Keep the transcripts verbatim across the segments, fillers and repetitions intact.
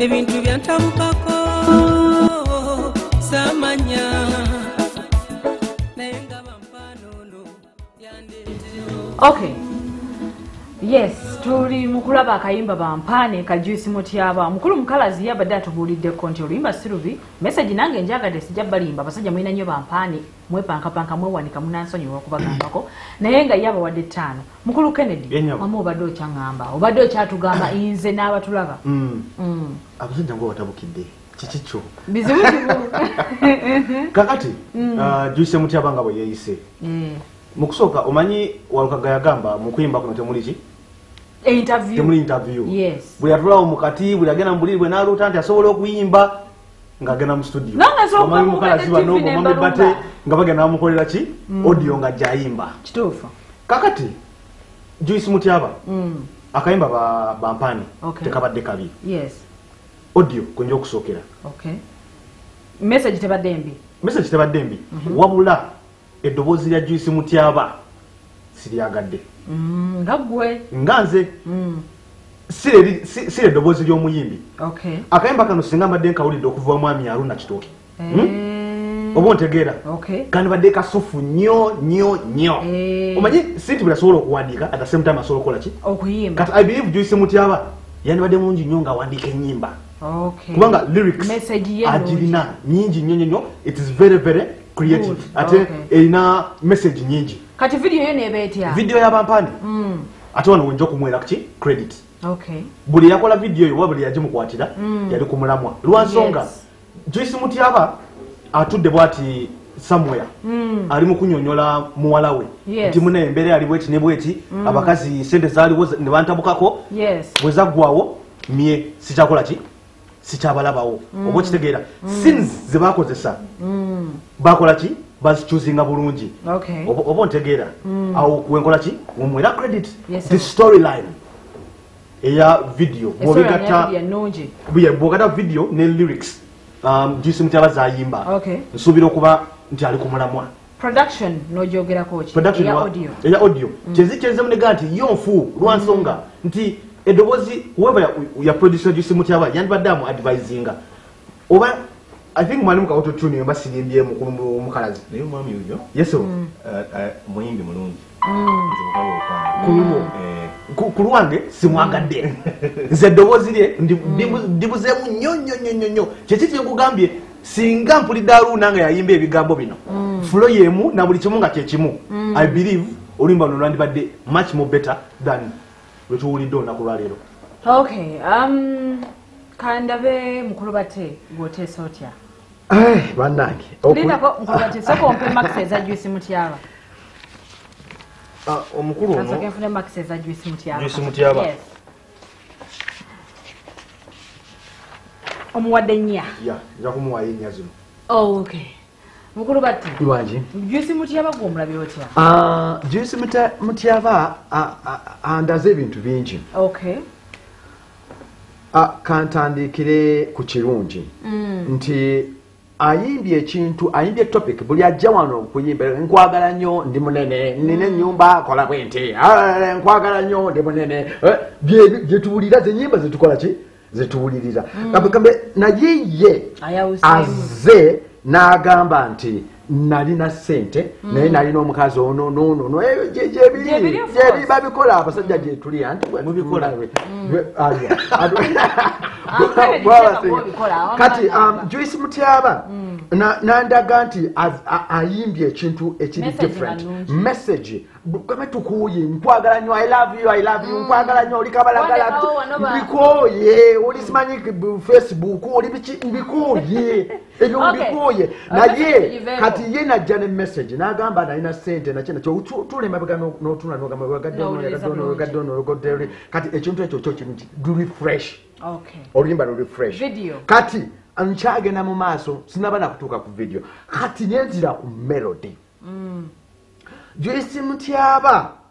ebintu byantabukako samanya naye nga bampaane ono yandeeteo. Okay. Yes, tuli mukulaba akayimba bampaane ka Juice Mutyaba. Mukulu mukalazi yabadde atubuuliddeko nti oluyimba sirubi message nange njagadde sijja balimba basajja mwina nnyo bampaane mwepankapanka mwewanika munansonyiwa okubagambako naye nga yaba wadde ttaano. Mukulu Kennedy mama obadde okyaŋŋamba obadde okyatugamba nze n'abatulaba abasajja ngo batabukidde kikikyo bizibu kibu kakati Juice Mutyaba nga bwe yeeyise mukusooka omanyi walukaga yagamba mu kuyimba kuno temuli ki interview temuli interview yes buli atulawo mukati buli agenda mbuliri bwe n'aluuta nti asobola okuyimba ng'agenda mu studio omanyi mukalazi bano omami bate nga bagenda bamukolera ki audio nga gyayimba kituufu kakati Juice Mutyaba akayimba bampaane tekabadde kabi yes audio kwenja okusookera okay message tebadde mbi message tebadde mbi wabula eddoboozi lya Juice Mutyaba siryagadde nga gwe nga nze si eddoboozi ly'omuyimbi akayimba kano singa mbadde nkawulidde okuva mwami Aruna Kitooke oba ontegeera kandi badde kasufu nnyo nnyo nnyo omanyi sinti bwe asobola okuwandiika at the same time asobola okukola ki okuyimba kati I believe Juice Mutyaba yandibadde mulungi nnyo ng'awandiika ennyimba kubanga lyrics agirina nyingi nnyo nnyo it is very very creative ate erina message nyingi kati video yo neba etya video ya bampaane ate wano wenja okumwera ki credit buli yakola video yo wabuli yagimukwatira yali ku mulamwa lwansonga Juice Mutyaba atudde bwati somewhere ali mu kunyonyola muwala we nti muna embeera ali bweti ne bweti abakazi sente zaaliwo ne bantabukako bwe zaggwawo mye sikyakola ki sikyabalabawo oba okitegeera sins ze bakozesa bakola ki bazichuzinga bulungi oba ontegeera awo wenkola ki wemwera credit the storyline eya video bwogata video ne lyrics Juice Mutyaba zayimba nsuubira okuba nti ali ku mulamwa production nojogerako ki eya audio eya audio kyezikyenze munega nti yonfu lwansonga nti eddoboozi whoever ya producer Juice Mutyaba yandibadde amu advisinga oba I think mwalimu ka auto tune yomba sirimbye mu mukalazi naye mwami uyo yeso muyimbi mulungi kulumo kulwange simwagadde nze eddoboozi lye ndibuzeemu nnyo nnyo nnyo nnyo kyekiti nkugambye singa mpulidde Aruna nga yayimba ebigambo bino fulo yemu na buli kimu nga kyekimu I believe oluyimba luno lwandibadde much more better than lwetuwulidde olunaku lwaleero. Okay, um, kandabe mukulu bate gwoteesa otya? Eh, bannange. Lindako mukulu bate soko ompe max eza Juice Mutyaba. Ah, omukulu ono. Soko enfune max eza Juice Mutyaba. Juice Mutyaba. Yes. Omuwadde nnya. Ya, nja kumuwa ennya zino. Oh, okay. Mukulu bati. Iwanji. Juice Mutyaba gw'omulabe otya? Ah, Juice Mutyaba andaze ebintu bingi. Okay. Ah, kantandikire ku kirungi. Mm. Nti ayimbye ekintu, ayimbye topic buli ajja wano okuyimba nkwagala nnyo ndi munene, nina ennyumba kola bwente. Ah, nkwagala nnyo ndi munene. Bye tuwulira ze nnyimba zetukola ki? Zetuwulirira. Kambe naye ye aze n'agamba nti nalina sente naye nalina omukazi ono nono no gyebiri babikola abasajja gye tuli anti mubikola kati Juice Mutyaba nandaga nti ayimbye ekintu ekiri different message kame tukuye nkwagala nnyo I love you I love you nkwagala nnyo oli kabalagala mbikoye oli simanyi Facebook oli mbikoye ebyo mbikoye naye kati ye najja ne message n'agamba nalina sente nakyo nakyo tulemabega n'otuna n'ogamba wegadde kati ekintu ekyo kyo kirungi du refresh oluyimba lu refresh kati nkyagenda mu maaso sinaba nakutuuka ku video kati nenzira ku melody Juice Mutyaba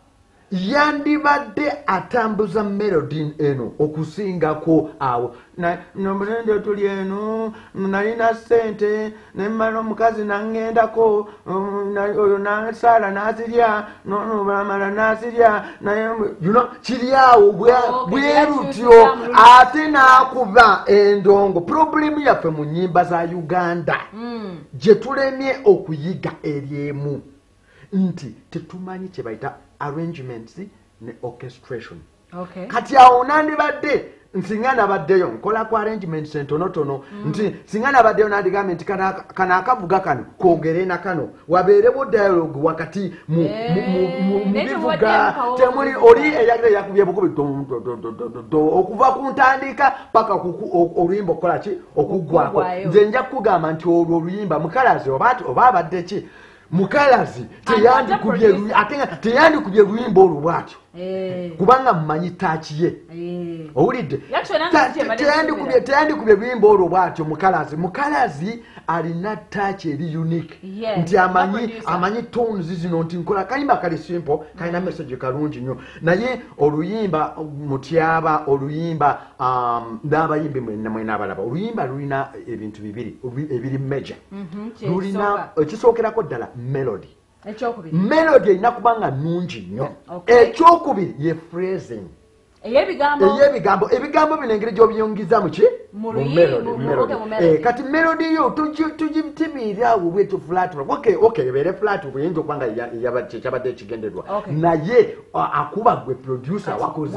yandibadde atambuza melody eno okusingako awo nomulende tuli eno nalina sente nemmala omukazi nangendako oyo nasaala nasirya nobalamala nasirya naye kiri awo bwerutyo ate nakuba endongo. Problemu yaffe mu nnyimba za Uganda gye tulemye okuyiga eryemu nti tetumanyi kye bayita arrangements ne orchestration. Okay. Kati awo nandibadde nsinga nabaddeyo nkola ku arrangements entonotono nti singa nabaddeyo nandigambye nti kana akavuga kano kwogere na kano wabeerewo dialogue wakati mu bivuga temuli oli eyagire yakubye bukubi okuva ku ntandika paka oluyimba okukola ki okuggwako. Nze nja kugamba nti olwo oluyimba mukalazi oba abadde ki mukalazi teyandikubye luyimba olwo bwatyo kubanga mmanyi taaki ye owulidde teyandikubye luyimba olwo bwatyo mukalazi mukalazi alina taaki eri unique nti amanyi tones zino nti nkola kayimba kali simple kalina message kalungi nnyo naye oluyimba Mutyaba oluyimba n'abayimbi mwena abalaba oluyimba lulina ebintu bibiri ebiri major lulina ekisookerako ddala melody. Melody erina kubanga nnungi nnyo. Ekyokubiri ye phrasing eyebigambo ebigambo bino engeri gy'obiyongeza muki mu melody. Kati melody yo tugitibira awo bwetu flat ebeere flat buyinza okubanga kyabadde ekigenderwa naye akuba gwe producer wakoze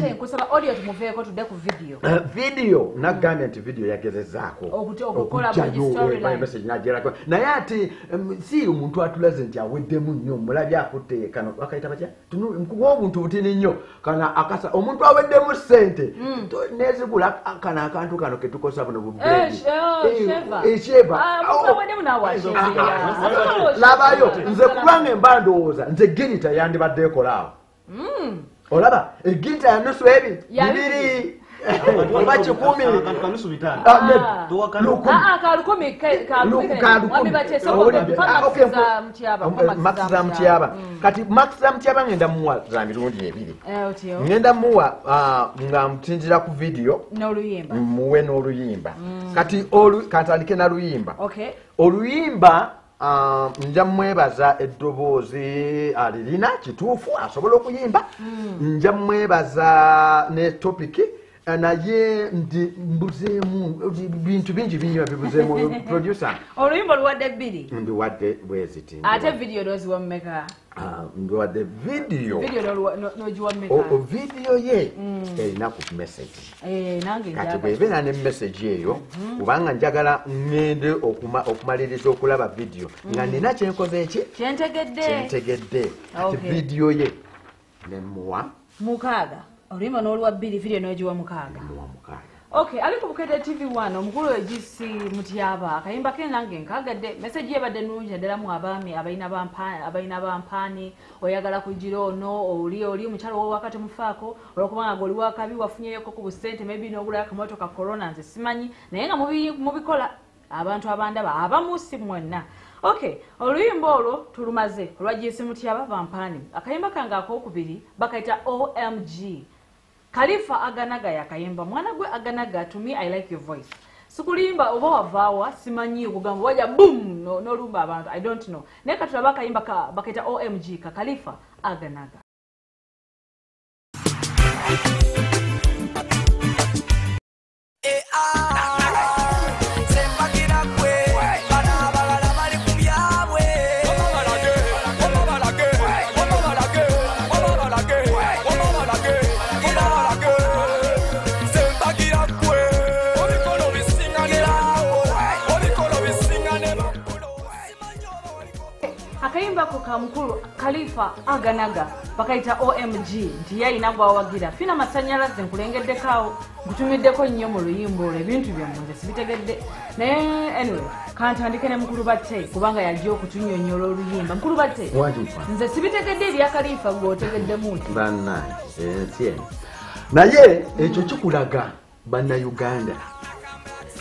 video nagambye nti video yagezezaako okujjayo naye ati si omuntu atulaze nti aweddemu nnyo mulabye akutte kano bakayita batya obuntu butini nnyo kana akasa omuntu aweddemu ssente nezigula kana akantu kano ketukosa buno bubeebi esheva labayo nze kubanga emba ndowooza nze girita yandibadde ekolaawo olaba egirita yanusu ebi bibiri oba kikumi Max za Mutyaba kati Max za Mutyaba ngenda muwa za mirundi ebiri ngenda muwa nga mtinjira ku video muwe n'oluyimba kati katandike na luyimba oluyimba nja mwebaza Eddoboozi alirina kituufu asobola okuyimba nja mwebaza ne topiki naye ndi mbuzeemu bintu bingi binywa bibuzeemu producer oluyimba luwadde bbiri ndiwadde bweziti ate video doziwa mmeka ndiwadde video nogiwa mmeka video ye erina ku message kati bwebeera ne message eyo kubanga njagala ngende okumaliriza okulaba video nga nina kyenkoze eki kyentegedde kati video ye nemuwa mukaaga oluyimba n'oluwa bbiri video n'ogiwa mukaaga okay ali ku Bukedde T V one omukulu w'egisi Mutyaba akayimba ke nange nkagadde message yebadde nnungi ddala mu abaami abalina bampaane abalina bampaane oyagala kugira ono oli oli omukyalo wo wakati mufaako olwokubanga goli wakabi wafunyeyeko ku busente maybe n'ogula akamoto ka corona nze simanyi naye nga mubikola abantu abandaba abamusi mwonna. Okay, oluyimba olwo tulumaze olwagisi Mutyaba bampaane akayimba kange akokubiri bakayita O M G Khalifa Aganaga yakayimba mwana gwe Aganaga to me I like your voice sikulimba oba wavaawa simanyi okugamba waja boom no no lumba abantu I don't know naye katulaba akayimba ka bakayita O M G ka Khalifa Aganaga. Akayimba ko kamukulu Khalifa Aganaga bakayita O M G nti yayina gwawagira fina masanyalaze nkulengeddekaawo gutumiddeko nnyo mu luyimba olwo ebintu byamwe sibitegedde naye anyway kantandike ne mukulu batte kubanga yajja okutunyonyola oluyimba mukulu batte nze sibitegedde ebya Khalifa gw'otegeddemu nti bannange naye ekyo kikulaga bannayuganda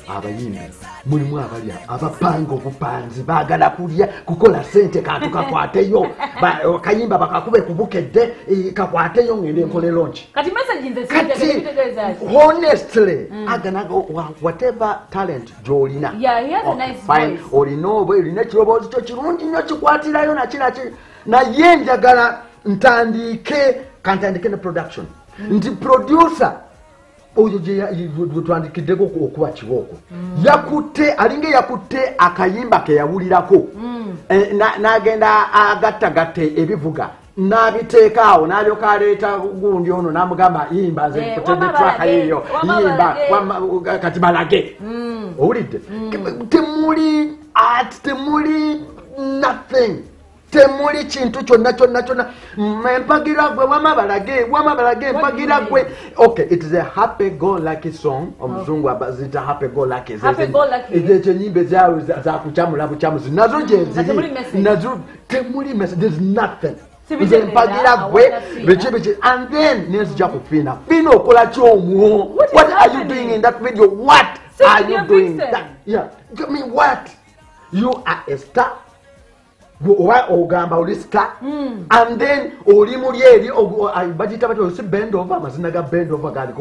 abayimbi mulimu abali abapanga obupanzi baagala kulya kukola sente kantu kakwateyo Akayimba bakakube kubukedde kakwateyo ngende nkole launch kati message nze sitegeeza honestly agana whatever talent jolina yeah he has a nice voice olina oba olina kiroboozi kyo kirungi nnyo kikwatirayo nakiraki naye njagala ntandike kantandike ne production nti producer oyo gye twandikiddeko okuba kibooko yakutte alinga yakutte akayimba ke yawulirako n'agenda agattagatte ebivuga n'abiteeka awo n'alyoka aleeta gundi ono n'amugamba yimba nze nkutedde traka yiyo yimba kati balage owulidde temuli art temuli nothing temuli kintu kyonna kyonna kyonna empagira gwe wama balage wama balage empagira gwe okay it is a happy go lucky song omuzungu abazita happy go lucky ezo nyimbe zawe za kuchamula buchamuzi nazo jezi nazo temuli message there's nothing nze empagira gwe beche beche and then nezija kufina fina okola kyomuo what are you doing in that video what are you doing that yeah I mean what you are a star oba ogamba oli star and then oli muli eri bagita bati osi bend over amazina ga bend over galiko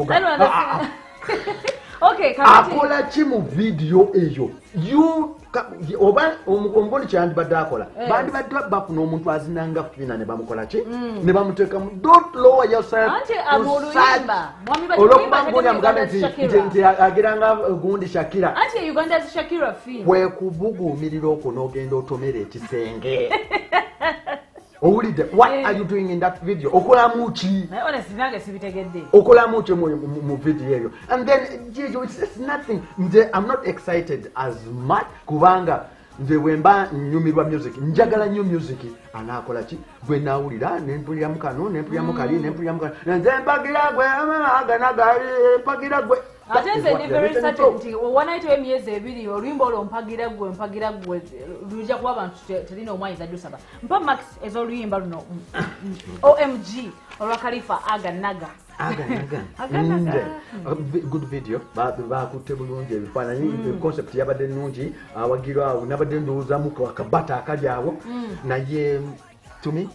okay akola ki mu video eyo you oba omukomboni kyandi badde akola bandi badde bafuna omuntu azinanga fina ne bamukola ki ne bamuteeka mu don't lower yourself olwokuba mboni amugambe nti agiranga gundi Shakira anti Uganda zi Shakira fina wekubuguumirira okwo n'ogenda otomera ekisenge owulidde what are you doing in that video okolamu ki okolamu ki mu video eyo and then it's nothing nze I'm not excited as much kubanga nze bwemba nyumirwa music njagala nnyo music anaakola ki gwe naawulira nempuliramu kano nempuliramu kali nempuliramu kali nze mpagira gwe aganagali mpagira gwe ate nze ndi very certain nti wanaito emyezi ebiri olwimba olwo mpagira gwe mpagira gwe lujja kuba abantu terina omwanyiza ddusaba mpa max ez'oluyimba luno O M G olwa Khalifa aganaga aganaga good video bakutte bulungi ebifaananyi concept yabadde nnungi awagirwa awo nabadde ndowoozamu akabata akali awo naye to me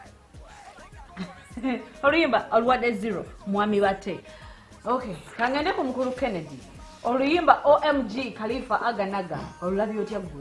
oluyimba olwadde zero mwami bate okay kangende ku mukulu Kennedy oluyimba O M G Khalifa aganaga olulabyo otya gwe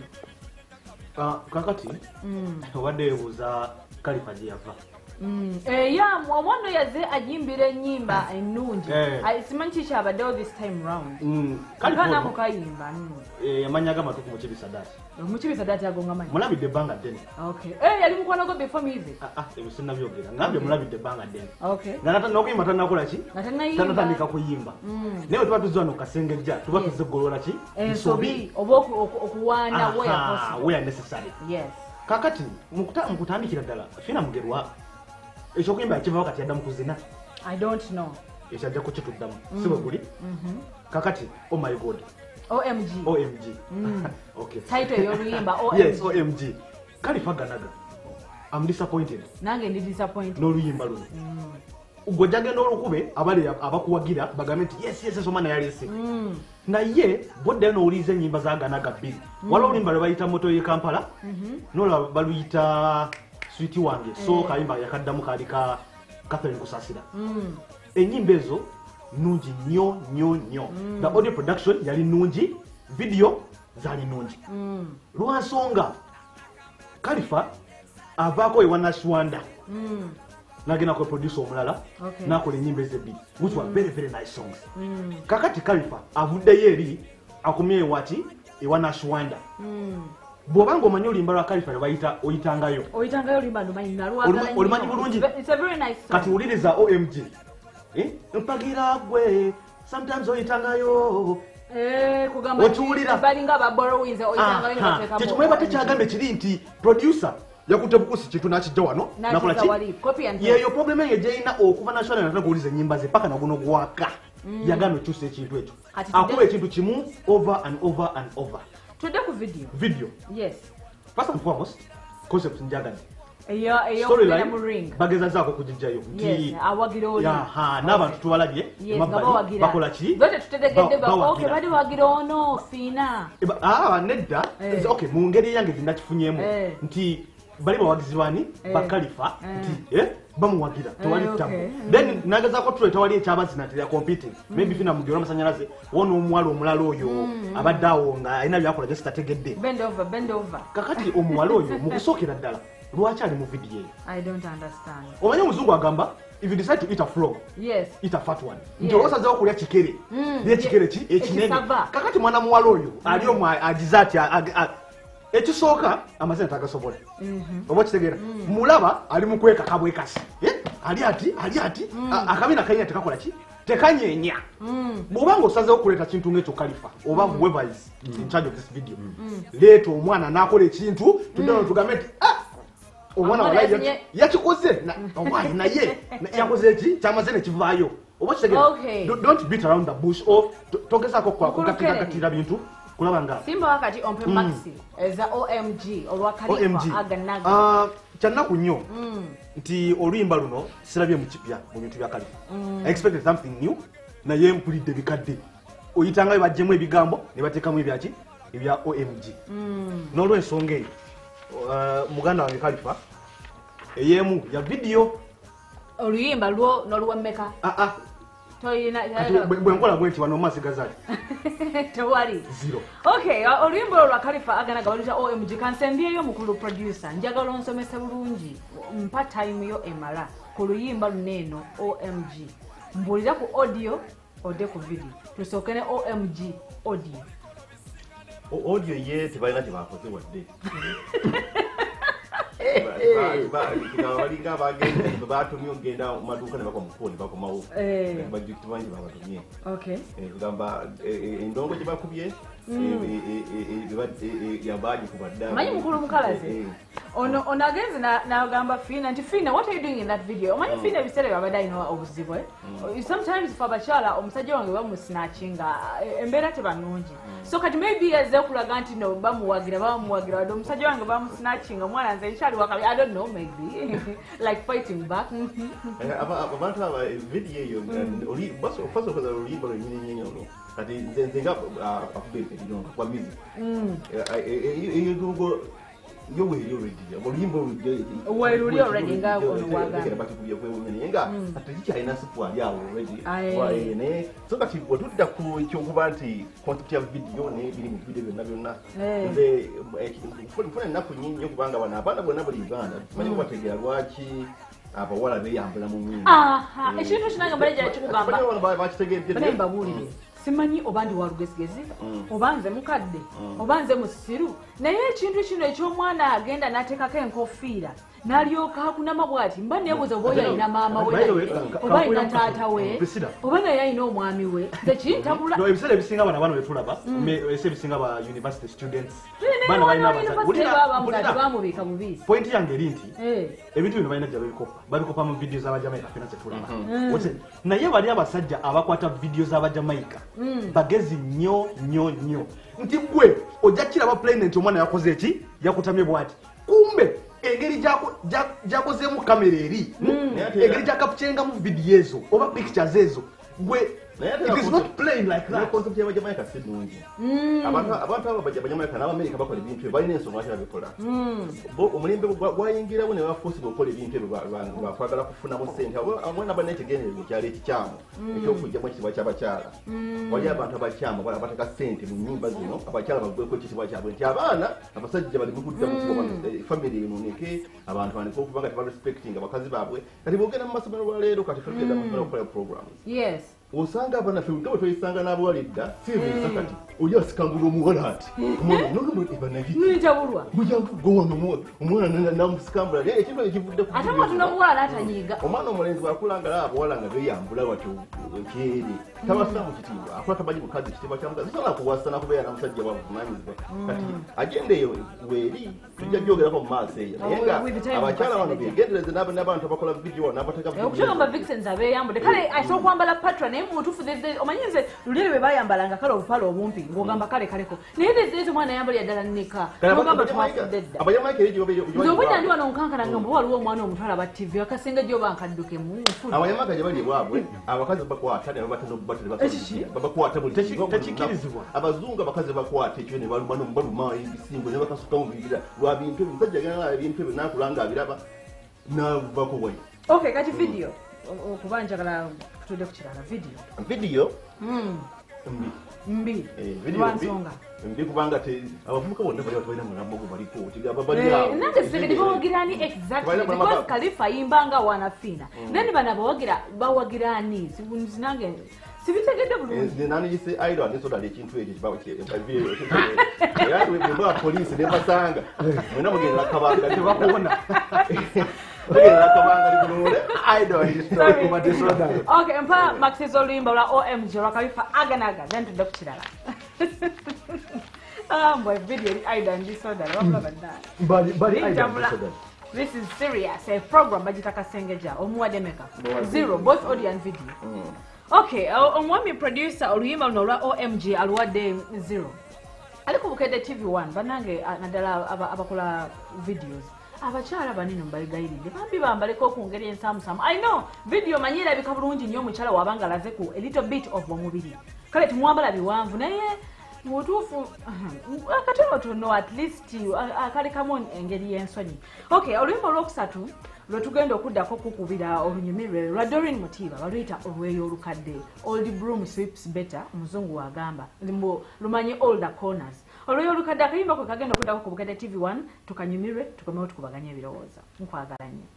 kakati obadde ebuuza Khalifa gye yava ya omwana yaze ajimbira ennyimba ennungi simanyi kikyabaddewo this time round kana mukayimba yamanya agamatuku mu kibisadati mu kibisadati agonga manyi mulabidde ebbanga ddene yali mukwano gwe before music ebyo sinnabyogera ngambye mulabidde ebbanga ddene Okay. n'okuyimba tannakola ki tannatandika kuyimba naye bwe tuba tuzza wano Akasengejja tuba tuzze ggolola ki ensobi oba okuwaana where necessary kakati mukutandikira ddala fina mugerwa ekyokuyimba yakivawo kati yadda mu kuzina I don't know ekyajja kukituddamu si bwe guli kakati oh my god O M G O M G okay title y'oluyimba O M G yes O M G Khalifa ganaga I'm disappointed nange ndi disappointed n'oluyimba luno gwe jagenda olukube abali abakuwagira bagambe nti yes yes omwana yalese naye bodde n'owuliriza ennyimba za ganaga bbiri waliwo oluyimba lwe bayita moto y'e Kampala n'olwa baluyita Sweet wange so Kayimba yakaddamu kaali ka Catherine Kusasira ennyimba ezo nungi nnyo nnyo nnyo the audio production yali nungi video zali nungi lwansonga Khalifa avaako ewa Nashwanda nagenda ku producer omulala nakola ennyimba ezebbiri which were very very nice songs kakati Khalifa avuddeyo eri akomye ewati ewa Nashwanda bw'obanga omanyi oluyimba lwa Khalifa lwe bayita oyitangayo oyitangayo oluyimba lumanyi nalwagala olumanyi bulungi kati wuliriza O M G mpagira gwe sometimes oyitangayo okiwulira tekimweba tekyagambe kiri nti producer yakutte bukusi kintu nakijja wano nakola ki yeyo problema eyo gyeyina okuva national natala kuwuliza ennyimba ze paka naguno gwaka yagana okyusa ekintu ekyo akuba ekintu kimu over and over and over tudde ku video video yes first and foremost concept njagadde eyo eyo storyline mu ring bagezazaako kugijjayo nti awagira oli yaha n'abantu tubalabye emabbali bakola ki zote tutegekedde bakoke bali wagira ono fiina ah nedda okay mu ngeri yange zinakifunyemu nti bali bawagizi bani bakalifa nti eh bamuwagira tewali tabu then nagazaako tuleta wali ekyabazina tya competing maybe fina mugero amasanyalaze wona omuwala omulala oyo abadde awo nga alina byakola gye sitategedde bend over bend over kakati omuwala oyo mu kusookera ddala lwaki ali mu video eyo I don't understand omanyi omuzungu agamba if you decide to eat a frog yes eat a fat one nti olwosazeho okulya kikere n'ekikere ki ekinene kakati mwana muwala oyo ali omu agize ati ekisooka amazina tagasobola oba kitegeera mulaba ali mu kwekaka bwekasi ali ati ali ati akabina kanyina tekakola ki tekanyenya bw'obanga osazeho okuleeta kintu ng'ekyo kalifa oba whoever is in charge of this video leeta omwana n'akola ekintu tudano tugambe nti omwana walaye yakikoze omwana naye yakoze eki kyamaze ne kivaayo oba kitegeera don't beat around the bush or togezaako kugatirira bintu kulaba nga simba wakati ompe maxi eza O M G olwakalifa aganaga kyannaku nnyo nti oluyimba luno sirabye mu kipya mu bintu bya kalifa I expected something new naye mpulidde bikadde oyitanga bajjemu ebigambo ne bateekamu ebyaki ebya O M G n'olwensonga eyo muganda wange kalifa eyemu ya video oluyimba lwo n'oluwemmeka bwenkola bwenti wano omasigazaali tewali zero okay oluyimba olwo lwa kalifa aganaga baluta O M G kansembyeyo mukulu producer njagala onsomese bulungi mpa time yo emala ku luyimba luneeno O M G mbulira ku audio ode ku video tusookene O M G audio audio ye tebalina kyebakoze wadde balinga bagenda batumye ogenda mu maduuka ne bakwa mufoni bakomawo bajjukiti bangi babatumye kugamba endongo gye bakubye yabaji kubadda manyi mukulu mukalazi ono ono agenze n'agamba Fiina nti Fiina what are you doing in that video omanyi Fiina ebiseera byabadde alina obuzibu sometimes fe abakyala omusajja wange bamusinakinga embeera tebanungi so kati maybe yazze okulaga nti no bamuwagira bamuwagira wadde omusajja wange bamusinakinga omwana nze nkyali wakabi I don't know maybe like fighting back abantu aba video eyo oli baso faso kwa oluyimba lwennyini nnyini olwo kati nze nze nga akube ebidongo kwa mizi eyo dugo yo we already oluyimba oluli already nga olwaga bakikuye kwe wonyene nga atijja ina sipu ali awo already wa ene so kati watutida ku ekyokuba nti concept ya video ne biri mu video byonna byonna nze funa naku nyinyi okubanga bana abana bonna buli Uganda manyi bategera lwaki abawala beyambula mu nyinyi aha ekintu kinanga mbaleja kikugamba bana bakitegedde bana mbabulire simanyi oba ndi walugezigezi obanze mukadde obanze musiru naye ekintu kino eky'omwana agenda n'ateekako enkofiira n'alyoka hakunama bw'ati mba neebuuza oba oyo alina maama we oba alina taata we oba naye alina omwami we tekintabula ebiseera ebisinga abana bano betulaba ese ebisinga ba university students bana balina bamubiika bubiisi pointi yange eri nti ebintu bino balina gye babikopa babikopa mu vidiyo z'abajamaika fena zetulaba naye bali abasajja abakwata vidiyo z'abajamaika bagezi nnyo nnyo nnyo nti gwe ojja kiraba planet omwana yakoze eki yakutamye bw'ati kumbe engeri gyakozeemu kamera eri engeri gyakapucengamu vidiyo ezo oba pictures ezo gwe it is not playing like that concept ya bajamaika si nungi abantu abantu aba bajamaika n'abamerika bakola ebintu balina ensonga lwaki babikola omulembe gwayingirawo ne bafoosiba okukola ebintu ebyo bakwagala kufunamu ssente amwe naba n'ekigendererwa ekyalo ekikyamu ekyokugyamu ekitibwa ky'abakyala wali abantu abakyamu abateka ssente mu nnyumba zino abakyala bagweko ekitibwa kyabwe nti abaana abasajja bali mukuddamu famire enoneke abantu baneka okuba nga tebarespecting abakazi baabwe kati bwogenda mu masomero lwaleero kati tugenda mu okukola programs yes osanga abana fe nga bwetwayisanga n'abawalidda siresa kati oli asikangula omuwala ati nitabulwa omwana namusikambula naye ekintu ekivudde ate mwatunamuwala n'atanyiiga omwana omulenzi bwakulanga abawala nga beyambula watyo ekyeri tabasina mu kitiibwa akola tamanyi mukazi ekitiibwa kya mukazi sobola kuwasana kubeera na musajja bwavunanyizibwa kati agenda eyo weeri tujja gyogerako mu maaso eyo naye nga abakyala bano begendereze n'abantu abakola vidiyo n'abateka okutagamba vixens abeeyambudde kale asobola okwambala patra naye mutuufu omanyi nze lulere bwe bayambalanga kale obupale obumpi ng'ogamba kale kaleko naye nezeezo omwana yambali yaddala nneka ng'ogamba twafudde dda nzobwedda ndi wano nkankana nga mbuba waliwo omwana omutwala ba tv akasengejja oba nkadduke mu nfudde abayamaka gye bali bwabwe abakazi bakwata ne babakwata tekikirizibwa abazungu abakazi bakwata ekyo ne baluma baluma ebisingo ne bakasuka mu bibira lwa bintu ebyo musajja agenda ebintu ebyo nakulanga abiraba navako bwayi okay kati video okuba njagala tutudde ku kirala video video mbi mbi lwansonga mbi kubanga abavubuka bonna bali balina mulamogo baliko kigamba bali nange segedi bawagirani exactly because Khalifa yimbanga wanafina then bana bawagira bawagirani sinange sibitegedde bulungi nani yise aido anisoda lekintu ekyo kibawo kye ya we mba police ne basanga mwena mugenda kabanga tebakubona mugenda kabanga libulule aido anisoda kuba disoda okay mpa Maxizo Oluyimba lwa O M G lwa Khalifa aganaga then tudde ku kirala ah boy video aido anisoda wabula badda bali bali aido anisoda. This is serious a program bajita Akasengejja omuwadde meka zero both audio and video. Okay, omwami producer Oluyimba luno lwa O M G aluwadde zero. Ali ku Bukedde T V one banange naddala abakola videos. Abakyala banene mbayigayiridde bambi bambaleko ku ngeri ensamusamu. I know video manyira ebika bulungi nnyo omukyala wabanga alaze ku a little bit of omubiri. Kale tumwambala biwanvu naye mutuufu akatonotono at least akalekamu engeri y'ensonyi. Okay, Oluyimba olwokusatu lwe tugenda okuddako kukubira olunyumirwe lwa Doreen Mutyaba baluyita olweyo olukadde old broom sweeps better omuzungu wagamba lumanye older corners olweyo olukadde akayimba kwe kagenda okuddako ku Bukedde T V one tukanyumirwe tukomewo tukubaganya ebirowooza nkwagala nnyo.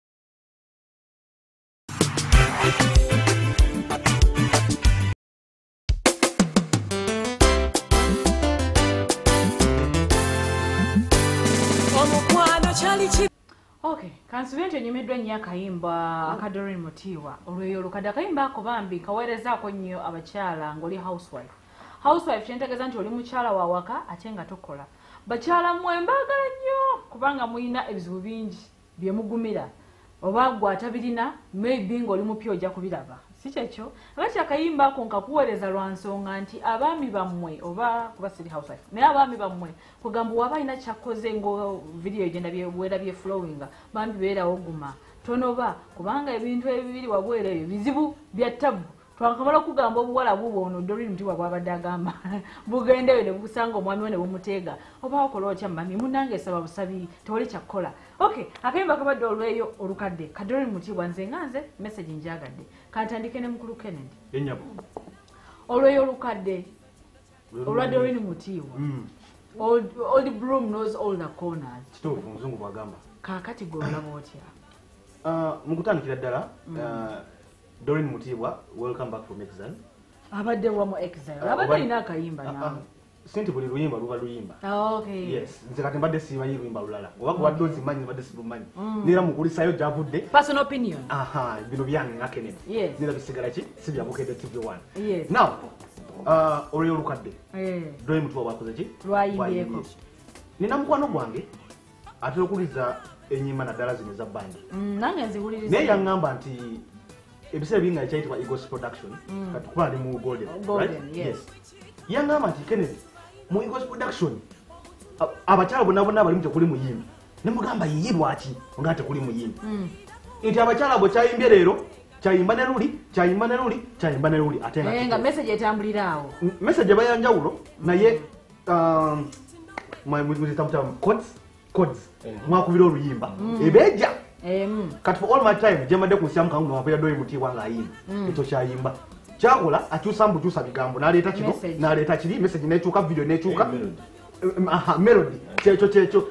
Okay, kansubenti onyumiddwa nnyo akayimba aka Doreen Mutyaba olweyo olukadde akayimba ako bambi kaweerezaako nnyo abakyala ng'oli housewife. Housewife kyentegeeza nti oli mukyala wa waka ate nga tokola. Bakyala mmwe mbaagala nnyo kubanga muyina ebizibu bingi bye mugumira oba gwe atabirina maybe ng'oli mupya ojja kubiraba. Si kyekyo lwaki akayimba ako nkakuweereza lwa nsonga nti abaami bammwe oba kuba siri housewife naye abaami bammwe kugamba waba alina kyakoze ngo video egenda byeweera bye flowinga bambi beerawo guma tonoba kubanga ebintu ebibiri wabwera ebyo bizibu bya tabu twakamala okugamba obuwala bubwo ono Doreen Mutyaba bwabadde agamba bugendeyo ne busanga omwami we ne bumuteega oba okola otya mami munange esaba busabi tewali kyakukola. Okay, akayimba kabadde olweyo olukadde ka Doreen Mutyaba nze nga nze message njagadde kantandike ne mukulu Kennedy enyabo olweyo olukadde olwa Doreen Mutyaba old old broom knows all the corners kituufu omuzungu bwagamba kaakati gwe olaba otya? mu kutandikira ddala Doreen Mutyaba, welcome back from exile. Abadde wa mu exile. Abadde alina akayimba nawe. Sente buli luyimba luba luyimba. Okay. Yes, nze kati mbadde simanyi luyimba lulala. Oba kuba dozi manyi mbadde sibumanyi. Nera mukulisayo gyavudde. Personal opinion. Aha, bino byange nga Kennedy. Yes. Nera bisigala ki? Sibya Bukedde T V one. Yes. Now, uh, olweyo olukadde. Eh. Doreen Mutyaba wakoze ki? Lwayimbyeko. Nina mukwano gwange ate okuliza enyimba naddala zino eza bandi. Nange nziwuliriza. Naye yaŋŋamba nti ebiseera bingi ekyayitibwa Eagles Production kati kuba ndi mu Golden, Golden, yes. Yaŋŋamba nti Kennedy mu Eagles Production abakyala bonna bonna balimu tekuli muyimbi ne mugamba yiye lwaki nga tekuli muyimbi nti abakyala bwe kyayimbye leero kyayimba ne luli kyayimba ne luli kyayimba ne luli ate nga message etambulira awo message eba yanjawulo naye muzitamu codes codes mwakubira oluyimba ebeja kati for all my time jemadde kunsyamu kangu wabeera Doreen Mutyaba ng'ayimba ekyo kyayimba kyakola akyusa mbukyusa bigambo n'aleeta kino n'aleeta kiri message n'ekyuka video n'ekyuka aha melody kyekyo kyekyo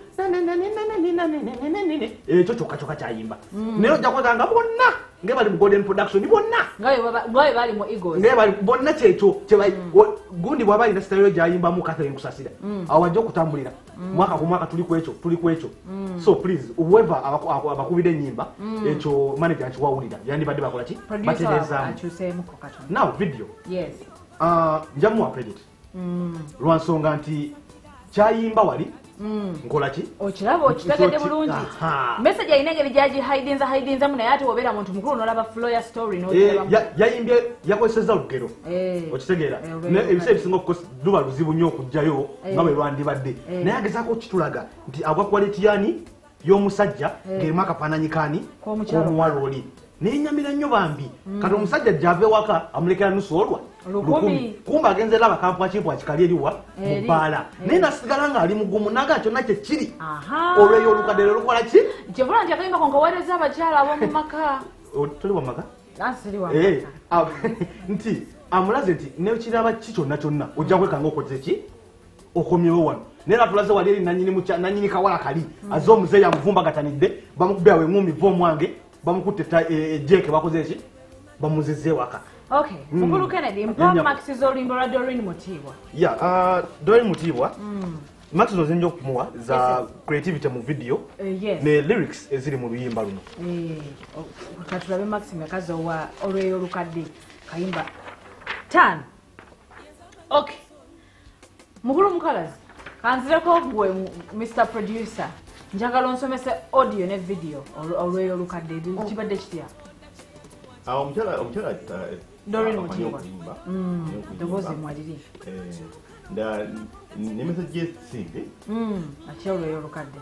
ekyo kyokka kyokka kyayimba naye ojja kweganga bonna nge bali mu Golden Production bonna ngawe bali mu Eagles nge bali bonna kyekyo gundi bw'aba alina sitayo gyayimbamu Catherine Kusasira awo wajja okutambulira mwaka ku mwaka tuli ku ekyo tuli ku ekyo so please whoever abakubira ennyimba ekyo manager nkiwawulira yandibadde bakola ki batereezaamu now video njamuwa credit lwa nsonga nti kyayimba wali nkola ki okiraba okitegedde bulungi message ayina engeri gyagi hidinza hidinza mu naye ate obeera muntu mukulu n'olaba flow ya story yayimbye yakozesezza lugero okitegeera ebiseera ebisinga luba luzibu nnyo okugjayo nga bwe lwandibadde naye agezaako okitulaga nti agwa quality yani y'omusajja ng'erimu akafaananyi kaani k'omuwala oli nenyamira nnyo bambi kati omusajja gyava ewaka amulekera nusu olwa lukumi kumba agenze laba kampwakimpwa kikali eriwa mu bbaala naye nasigala ng'ali mugumu naga kyonna kye kiri olweyo olukadde lukola ki kyevula nti Akayimba konkaweereza abakyala ab'omu maka toli wa maka asiri nti amulaze nti nekiraba ki kyonna kyonna ojja kwekanga okoze ki okomyewo wano naye natulaze wali eri nanyini kawala kali aze omuzeeyi amuvumbagattanidde bamukubirawo eŋumi va omwange bamukutte ejeke bakoze eki bamuzize waka okay mukulu Kennedy mpa Max Zolimbo la Doreen Mutyaba ya uh Doreen Mutyaba Max zozenjo kumuwa za creativity mu video ne lyrics eziri mu luyimba luno eh katulabe Max mekazo wa olweyo lukadde kayimba tan okay mukulu mukalazi kanzireko gwe Mister Producer njagala onsomese audio ne video olweyo lukadde kibadde kitya awo omukyala omukyala Doreen Mutyaba dobozi mwaliri nda ne message yesinde atya olweyo lukadde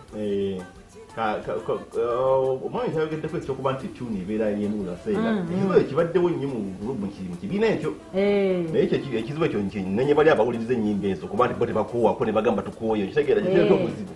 omwami kyayogeddeku ekyokuba nti tuni ibeera yemula seera ekizibu ekibaddewo nnyo mu kibiina ekyo naye ekizibu ekyo nenye bali abawuliriza ennyimba ezo kuba nti bo tebakuwako ne bagamba tukuwoyo kitegeera kiteeka obuzibu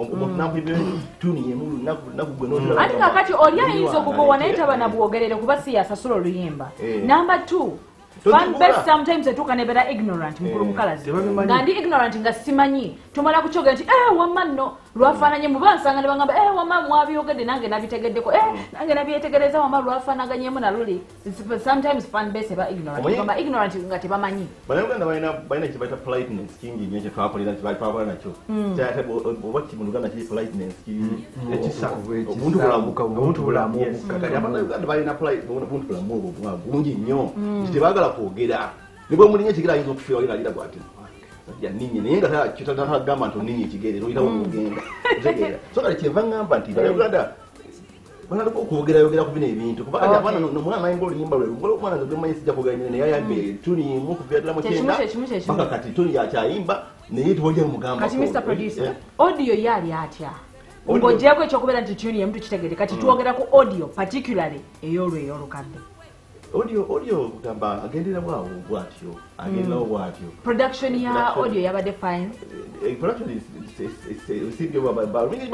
ati kakati oli ayinza okugowa naye taba nabwogerere kuba si yasasula oluyimba number two fan base sometimes etuuka nebeera ignorant mukulu mukalazi nga ndi ignorant nga simanyi tumala kukyogera nti eh wamma nno lwafaananye muba nsanga ne bagamba eh wamma mwabyogedde nange nabitegeddeko eh nange nabyetegereza wamma lwafaanaganyemu naluli sometimes fan base eba ignorant bagamba ignorant nga tebamanyi bannayuganda balina balina kibaita politeness kingi nnyo kyetwakolera nti twagala nakyo ate oba kimuluganda kiri politeness ekisa obuntu bulamu obuntu bulamu kakati abannayuganda balina obuntu bulamu obwo bungi nnyo tebagala kwogera nibwe mulinnya ekigere ayinza okufiira oli nalira bwati yaninye naye nga kitagamba nti oninye ekigere oyitawo okugenda otegeera so kale kyenva ngamba nti bannayuganda banaliko okwogera ku bino ebintu kuba kati abaana nomwana nayimba oluyimba lwe omwana ngemanyi sijja kuganyira naye ayambe tunimu okuviira ddala mu kyenda paka kati tuni yakyayimba naye tubongera mugamba kati Mister Producer audio yali atya ng'ogyeko ekyokubeera nti tuni emuntu kitegere kati twogera ku audio particularly ey'olweyo olukadde audio audio kugamba agendera bwawo bwatyo agenderawo bwatyo production ya audio yabadde fine production is studio ba ba mixing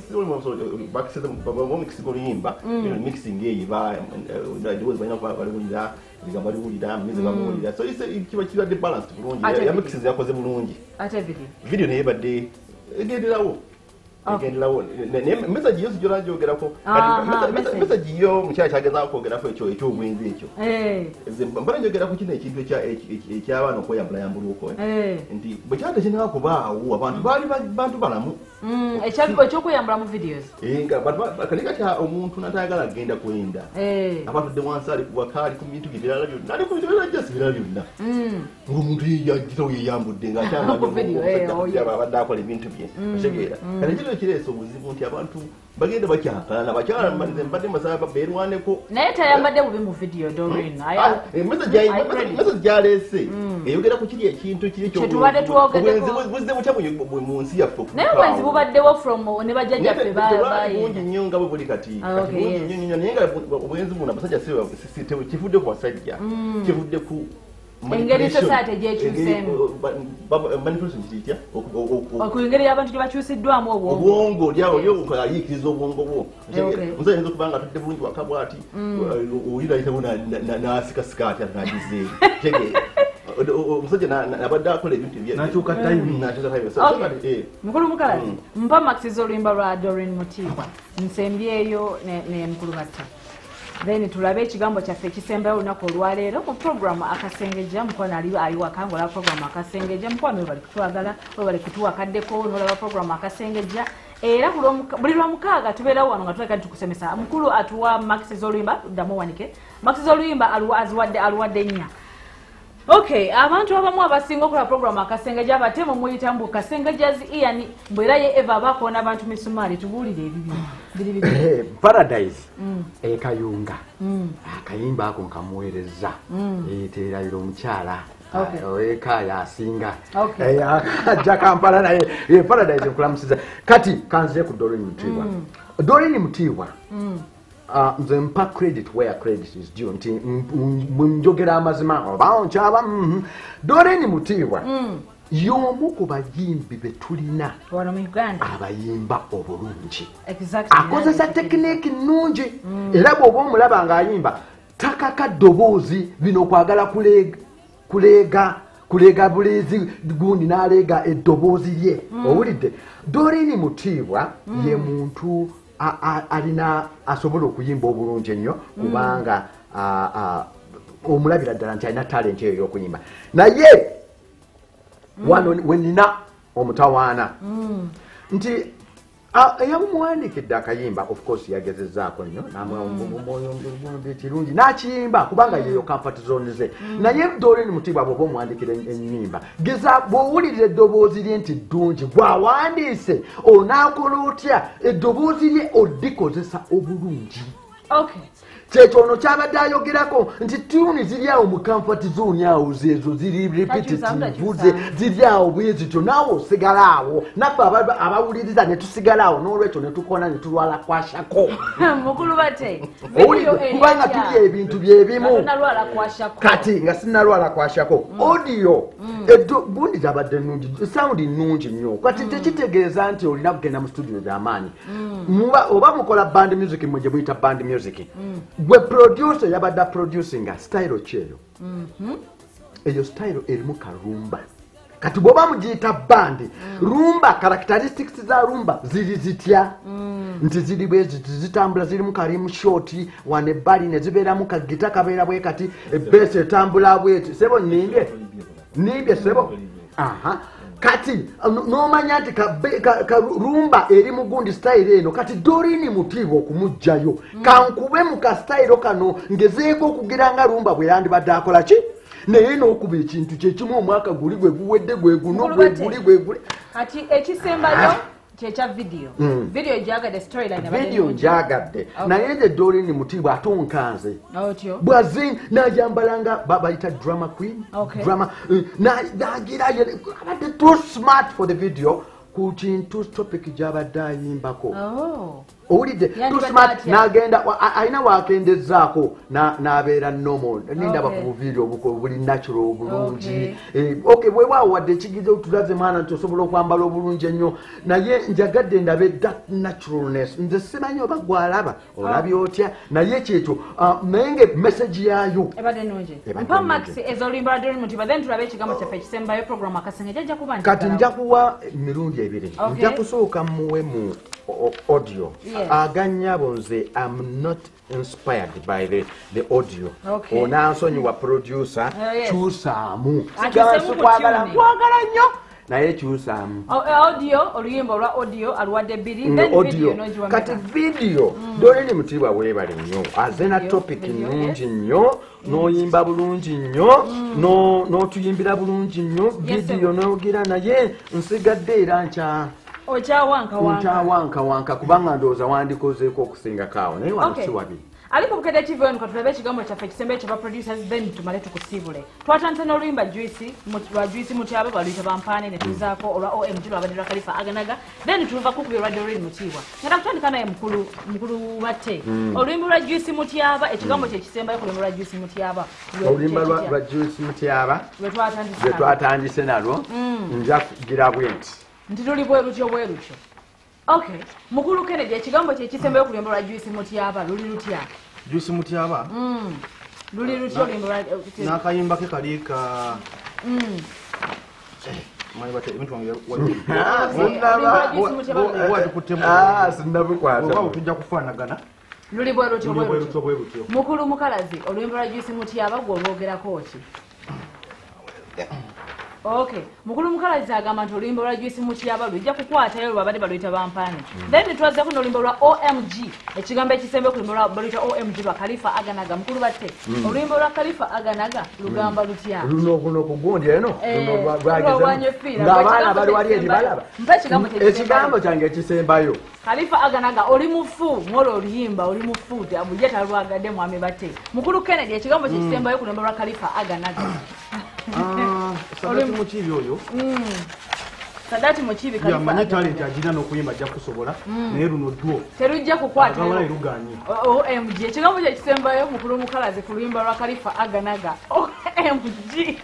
oluyimba mixing eyi ba ndiwozi balina balibulira ligamba libulira mizi babulira so kiba kibadde balanced bulungi ya mixing yakoze bulungi ate video video naye badde egenderawo egenderawo message yo sijora jogerako kati message yo mukyala kyageza kwogerako ekyo ekyobwenzi ekyo mbala njogerako kino ekintu eky'abaana okweyambula yambuluuko nti bwe kyate kinaa kubaawo abantu baali bantu balamu ekyokweyambula mu videos kati kati omuntu natayagala agenda kwenda abatudde wansi ali kuwaka ali ku bintu byebirala byonna ali ku bintu byebirala jasi birala byonna ng'omuntu yagitawo yeyambudde ngaakyabadde akola ebintu bye otegeera kati ekiro ekireesa obuzibu nti abantu bagenda bakyakalana bakyala mbadde masaba beerwaneko naye tayambadde bubi mu video Doreen message gyaleese eyogera ku kiri ekintu kiri kyobwenzi butya mu nsi yaffe naye obwenzi bubaddewo from ne bajjajjaffe bungi nnyo nga bwe buli kati naye nga obwenzi buno abasajja kivudde ku basajja kivudde ku engeri society gyekyuseemu manipulation kitya okungeri y'abantu gye bakyusiddwamu obwongo lyayiikiriza obwongo bwo omusajja ayinza okuba nga atudde bulungi waka bwati oyira ayitawo n'asikasika atya nagizeeri tegeera omusajja nabadde akola ebintu nakyuka time mukulu mukalazi mpa Max oluyimba lwa Doreen Mutyaba nsembyeyo ne mukulu batta then tulabe ekigambo kyaffe ekisembayo olunaku olwaleero ku programu Akasengejja mukwano ali ayiwaka ng'olaba programu Akasengejja mukwano we bali kutwagala we bali kutuwakaddeko n'olaba programu Akasengejja era buli lwa mukaaga tubeerawo wano nga tuleka nitukusemesa mukulu atuwa Max oluyimba ddamu wanike Max oluyimba aluwadde aluwadde nnya Okay, abantu abamu abasinga okola program Akasengejja abatemu muyita mbu Akasengejja's Ian mbwera ye Eva bakoona abantu misumali tubuulire ebibi biri bibi Paradise e Kayunga Akayimba ako nkamuweereza eteerayiro omukyala eka yasinga ajja Kampala naye Paradise nkulamusiza kati kanze ku Doreen Mutiibwa Doreen Mutiibwa Uh, nze mpa credit where credit is due nti njogera amazima oba nkyaba Doreen Mutiibwa y'omu ku bayimbi be tulina abayimba obulungi akozesa tekiniki nnungi era bw'oba omulaba ng'ayimba takaka ddoboozi bino okwagala kuleega kuleega buleezi gundi n'aleega eddoboozi lye owulidde Doreen Mutiibwa ye muntu alina asobola okuyimba obulungi ennyo kubanga omulabira ddala nti alina talenti eyo y'okuyimba naye wano wenina omutawaana nti eyamuwandiikidde akayimba of course yagezezaako nnyo kirungi n'akiyimba kubanga yeyo comfort zone ze naye Doreen Mutiibwa bw'oba omuwandiikira ennyimba geza bw'owulirira eddoboozi lye nti ddungi bw'awandiise onaakola otya eddoboozi lye oddikozesa obulungi kyekyo ono kyabadde ayogerako nti tuuni ziri awo mu comfort zone awo zezo ziri repetitive ziri awo bwe zityo naawe osigala awo naffe abawuliriza ne tusigala awo n'olwekyo ne tukona ne tulwala kwashako kubanga tuli ebintu byebimu kati nga sinalwala kwashako audio gundi zabadde nnungi sound nnungi nnyo kati tekitegeeza nti olina kugenda mu studio z'amaanyi oba mukola band music mwe gye muyita band music gwe producer yabadde producinga style kyeyo eyo style erimu karumba kati bw'oba mugiyita bandi rumba characteristics za rumba ziri zitya nti ziri bwe zitambula zirimu kalimu shoti wane bali ne zibeeramu kagita kabeera bwe kati ebese etambula bweti sebo nimbye nimbye sebo aha kati nomanya nti rumba eri mugundi style eno kati Doreen Mutiibwa okumugjayo kankube mu ka style kano ngezeeko okugira nga rumba bwe yandibadde akola ki naye n'okuba ekintu kyekimu omwaka guli gwe guwedde gwe guno gwe guli gwe guli kati ekisembayo kyekya video video ejagadde storyline video njagadde naye nze Doreen Mutiibwa ate onkanze bwazi najambalanga babayita drama queen drama nagira abadde too smart for the video ku kintu topic gyabadde ayimbako owulidde too smart n'agenda alina wakendezaako n'abeera normal nindaba ku buviiri obuli natural obulungi okay bwewaawo wadde ekigize tulaze mwana nti osobola okwambala obulungi ennyo naye njagadde ndabe that naturalness nze simanyi oba gwalaba olabye otya naye kyekyo naye nga message yaayo ebadde nnungi mpa max ez'oluyimba lwa Doreen Mutiibwa then tulabe ekigambo kyaffe ekisembayo program Akasengejja ajja kuba kati nja kuwa emirundi ebiri nja kusooka muwe mu audio aganyabo nze I'm not inspired by the, the audio onansonyiwa producer kyusaamu kwagala nnyo naye kyusaamu audio oluyimba olwa audio aluwadde bbiri then video nogiwa kati video Doreen Mutiibwa weebale nnyo azena topic nnungi nnyo n'oyimba bulungi nnyo n'otuyimbira bulungi nnyo video n'ogira naye nsigadde era nkya okyawankawanka wanka kubanga ndowooza wandikozeeko okusinga kaawo naye wano si wabi aliko bukede T V wenu katulabe ekigambo kyaffe ekisembe kyaba producers then tumale tukusiibule twatandise n'oluyimba Juice lwa Juice Mutyaba baluyita bampaane ne tuzaako olwa O M G lwabadde lwa Khalifa Aganaga then tuva kukubya olwa Doreen Mutiibwa ngenda kutandika naye mukulu mukulu batte oluyimba lwa Juice Mutyaba ekigambo kye kisembayo ku luyimba lwa Juice Mutyaba oluyimba lwa Juice Mutyaba lwe twatandise nalwo nja kugira bwenti nti tuli bwerutyo bwerutyo okay mukulu Kennedy ekigambo kye kisembayo ku luyimba lwa Juice Mutyaba luli lutya Juice Mutyaba luli lutya oluyimba lwa n'akayimba ke kali ka mayi bate ebintu wange sinnabukwata tujja kufaanagana luli bwerutyo bwerutyo mukulu mukalazi oluyimba lwa Juice Mutyaba gw'olwogerako ki Okay, mukulu mukalazi agamba nti oluyimba lwa Joyce Mutyaba lujja kukwatayo lwabadde baluyita bampaane. Then twaza kuno oluyimba lwa O M G, ekigambo ekisembe ku luyimba lwa baluyita O M G lwa Khalifa Aganaga. Mukulu batte oluyimba lwa Khalifa Aganaga lugamba lutya? Luno kuno kugundi eno lwageze ng'abaana bali wali eri balaba. Mpa ekigambo ekigambo kyange ekisembayo. Khalifa Aganaga oli mufu ng'olwo oluyimba oli mufu abujja talwagadde mwami batte. Mukulu Kennedy ekigambo kisembayo ku luyimba lwa Khalifa Aganaga. Sadati Mukibi oyo Sadati Mukibi Khalifa yamanyi talent agina n'okuyimba ajja kusobola naye luno dduo terujja kukwata agawala eruganye O M G ekigambo kye kisembayo mukulu mukalazi ku luyimba lwa Khalifa Aganaga O M G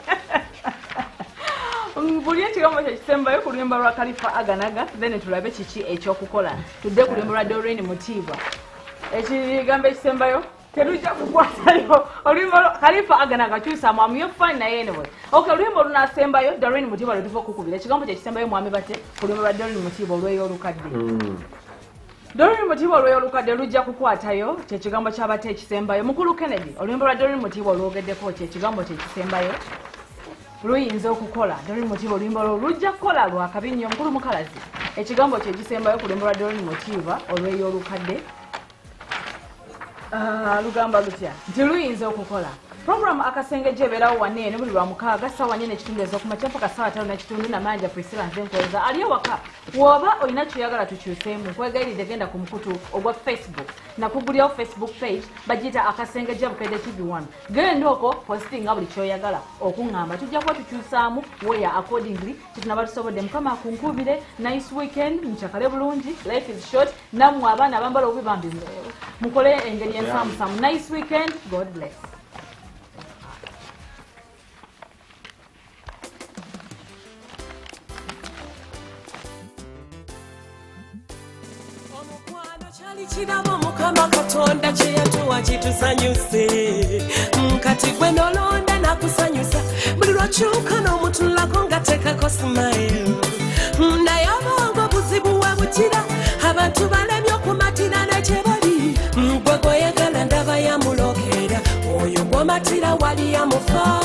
buli ekigambo kye kisembayo ku luyimba lwa Khalifa Aganaga then tulabe kiki ekyokukola tudde ku luyimba lwa Doreen Mutyaba ekigambo ekisembayo terujja kukwatayo oluyimba Khalifa Aganaga kyusa mwamu yo fine naye anyway. Okay, oluyimba lunasembayo Doreen Mutyaba lutuva okukubira ekigambo kye kisembayo mwami batte ku luyimba lwa Doreen Mutyaba olweyo olukadde. Doreen Mutyaba olweyo olukadde lujja kukwatayo kyekigambo ky'abatte ekisembayo. Mukulu Kennedy oluyimba lwa Doreen Mutyaba olwogeddeko kyekigambo kye kisembayo luyinza okukola. Doreen Mutyaba oluyimba lwo lujja kukola lwakabi nnyo. Mukulu mukalazi ekigambo kye kisembayo ku luyimba lwa Doreen Mutyaba olweyo olukadde Ah, lugamba lutya nti luyinza okukola. Program Akasengejja ebeerawo wanene buli lwa mukaaga ssaawa nnya n'ekitundu ez'okumakya mpaka ssaawa ttaano n'ekitundu namanja Priscilla nze nkoza ali ewaka. Bw'oba olina ky'oyagala tukyuseemu nkwegayiridde genda ku mukutu ogwa Facebook nakugulyawo Facebook page bagiyita Akasengejja Bukedde T V one. Genda okwo postinga buli ky'oyagala okuŋŋamba tujja kuba tukyusaamu weya accordingly tetunaba tusobodde. Mukama akunkubire nice weekend mukyakale bulungi life is short nammwe abaana abambala obubi bambi mukole engeri ensaamusaamu. Nice weekend, God bless. Kirabo Mukama Katonda kye yatuwa kitusanyuse nkati gwe nolonda nakusanyusa buli lwakyuka n'omutulako ngateekako smile naye obongo buzibu wabukira abantu balemye okumatira nekye bali gwe gw'oyagala ndaba yamulokera oyo gw'omatira wali yamufa.